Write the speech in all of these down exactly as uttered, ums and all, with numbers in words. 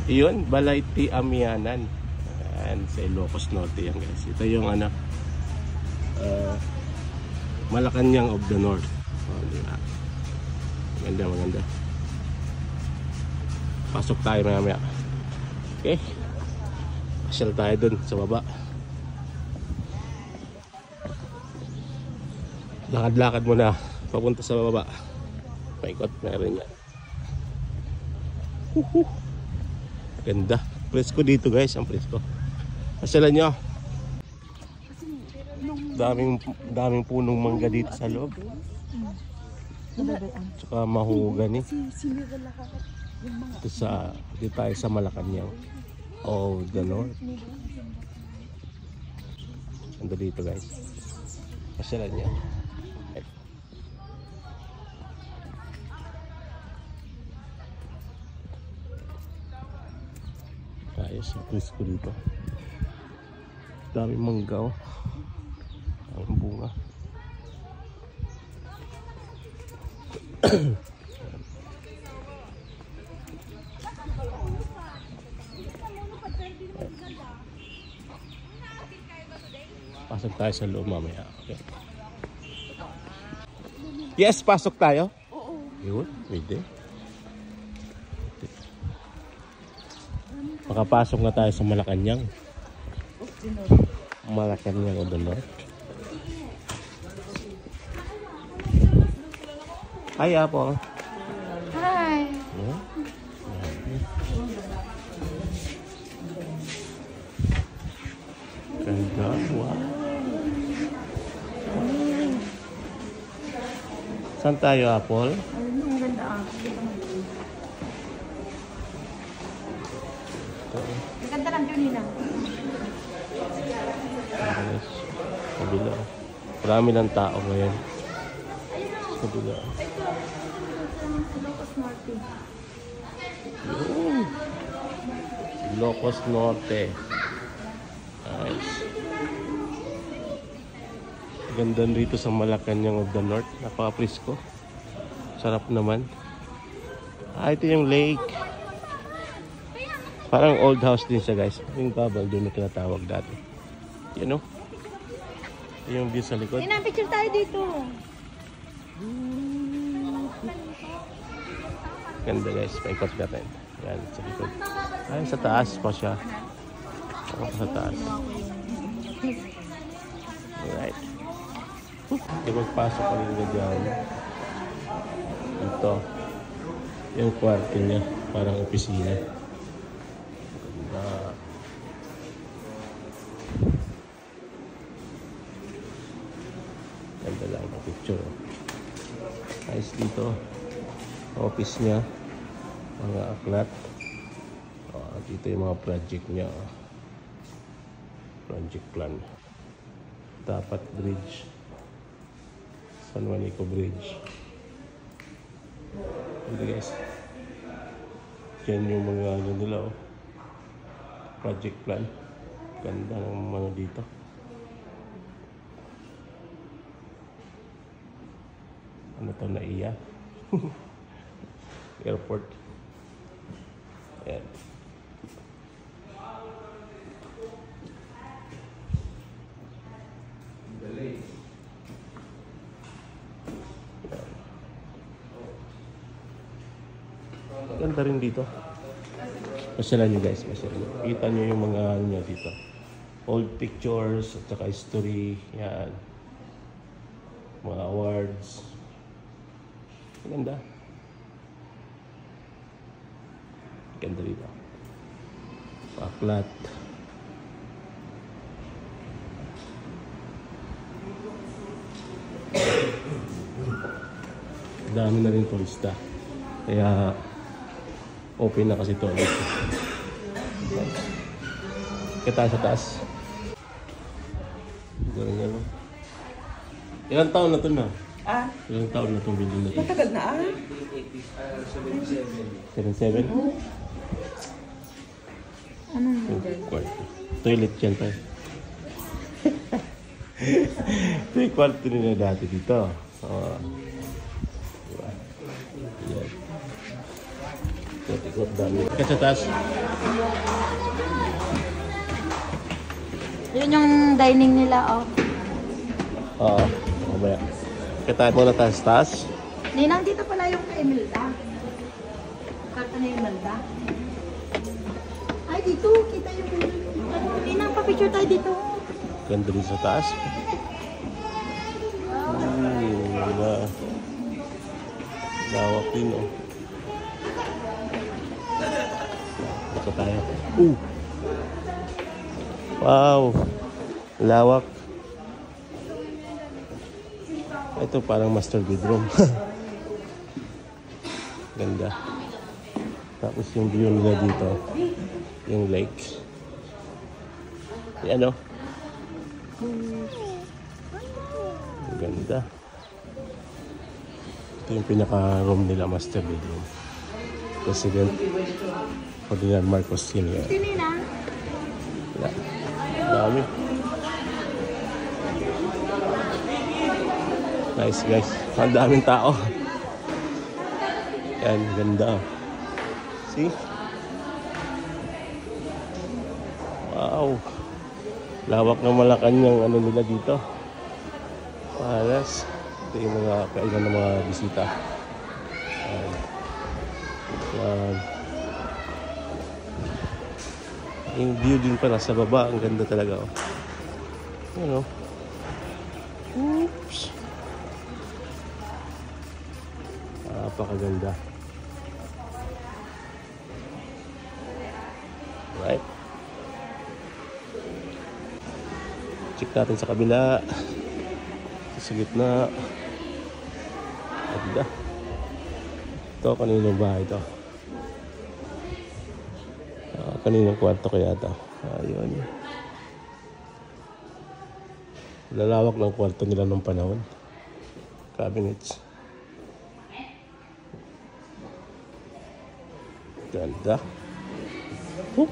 Iyon, Balay T. Amianan. Ayan, sa Ilocos Norte yan guys. Ito yung ano, uh, Malacanang of the North. Oh, diba? Maganda, maganda. Pasok tayo maya maya. Okay. Pasyal tayo dun sa baba. Lakad-lakad muna papunta sa baba. Paikot, meron yan. Huhu. Ganda. Presko dito guys, ang presko. Pasyalan nyo. Daming, daming punong mangga dito sa loob. Tsaka mahogany. Ito sa, dito tayo sa Malacanang of the North. Ando dito guys. Pasyalan nyo. Ayos yung presko dito. Daming mangga oh. Ang bunga. Pasok tayo sa loob mamaya. Okay. Yes, pasok tayo. Oo. Yun, pwede. Makapasok na tayo sa Malacanang. Malacanang of the North. Hi, Apple. Hi. Yeah. Ganda. Wow. Saan tayo, Apple? Ang ganda ah. Ganda lang yun nila. Yes. Kabila. Marami ng tao ngayon. Kabila. Ilocos Norte. Yun. Ilocos Norte. Nice. Ganda rito sa Malacanang of the North. Napaka-presko. Sarap naman. Ah, ito yung lake. Parang old house din siya guys. Yung babal doon na tinatawag dati. You know? Ito yung view sa likod. Pinapicture tayo dito. Ganda guys. Paikot natin. Yan sa likod. Ay, sa taas pa siya. Ako sa taas. Alright. Okay, magpasok ka rin na dyan. Ito. Yung kwarto niya. Parang opisina. Ganda. Ganda lang ang picture. Nice dito. Office niya. Mga aklat. Oh, dito yung mga project niya. Project plan. Dapat bridge. San Juanico Bridge. Hindi guys. Yan yung mga ano nila oh. Project plan. Ganda ng mga dito. Ano to na iya? Airport. Ayan. Ganda rin dito. Pasyalan nyo guys, pasyalan nyo. Kita nyo yung mga ano nyo dito. Old pictures at saka history. Yan. Mga awards. Ganda. Ganda dito. Paklat. Dami na rin turista. Kaya open na kasi ito. Kita sa taas. Ganyan. Ilang taon na ito na? Ah? Ilang taon na itong building na ito? Matagal na ah. seventy-seven? Anong kwarto? Toilet yan tayo. Ito yung kwarto nila dati dito. Oh. Diba? Yan. Ikot-ikot dami. Kasi sa taas. Yun yung dining nila, oh. Oo, mamaya. Kita mo na taas taas. Ninang, dito pala yung kay Imelda. Karta na yung Imelda. Ay, dito. Kita yung ano, Ninang, pa-picture tayo dito. Ganda rin sa taas. Hmm, wala. Lawak din, oh. Ito tayo. Uh! Wow! Lawak. Ito parang master bedroom. Ganda. Tapos yung view nila dito, yung lake. Yan, oh. Ganda. Ito yung pinaka-room nila, master bedroom. President Ferdinand Marcos Senior Ito, Ninang. Wala. Dami. Nice guys. Ang daming tao. Yan, ganda. See? Wow. Lawak ng Malacanang ano nila dito. Palas. Ito yung mga kainan ng mga bisita. Yan. Yan. Yung view din pala sa baba. Ang ganda talaga. Oh. Yan, oh. Oops. Napakaganda. Right. Check natin sa kabila. Sa gitna. Ganda. Ito, kaninong bahay ito? Ah, kaninong kwarto kaya ito? Ayun. Lalawak ng kwarto nila ng panahon. Cabinets. Ganda. Oop.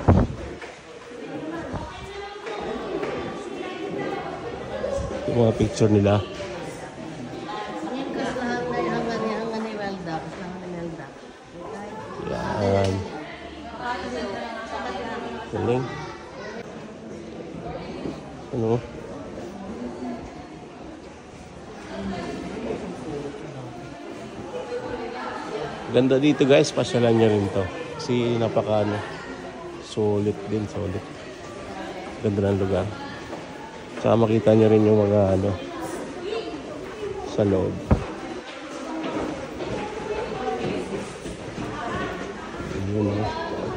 Yung mga picture nila. Yan kasi lahat na yung hanggang ni hanggang ni Imelda. Kasi hanggang ni Imelda. Yan. Galing. Ano? Ganda dito guys. Pasyalan nyo rin to. Kasi napaka ano. Sulit din. Sulit. Ganda ng lugar. Saka makita nyo rin yung mga ano sa loob. Yun, oh.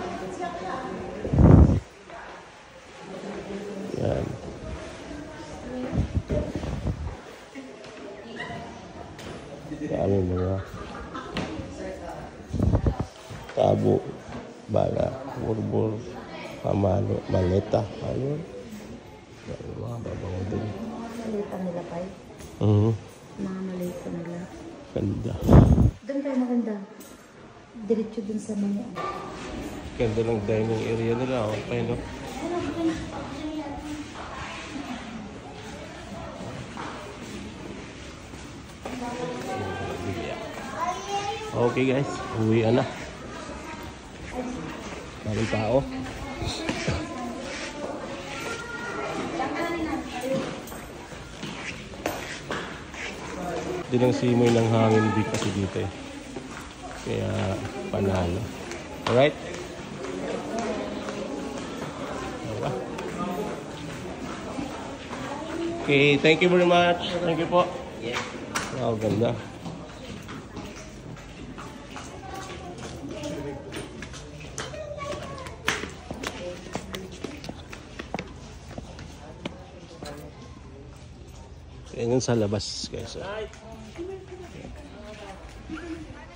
Yan. Dami mga tabo, bala, burbur, pamalo, maleta. Ayun. Yan, mga babango din. Malita nila, Pai. Mhm. Mga malita nila. Ganda. Doon tayo maganda. Diretso dun sa mga. Ganda ng dining area nila. Okay, no? Okay guys, uwi na. Maraming tao. Din ang simoy ng hangin di kasi dito eh. Kaya panalo. Alright? Okay, thank you very much. Thank you po. Wow, ganda. Yan yun sa labas guys.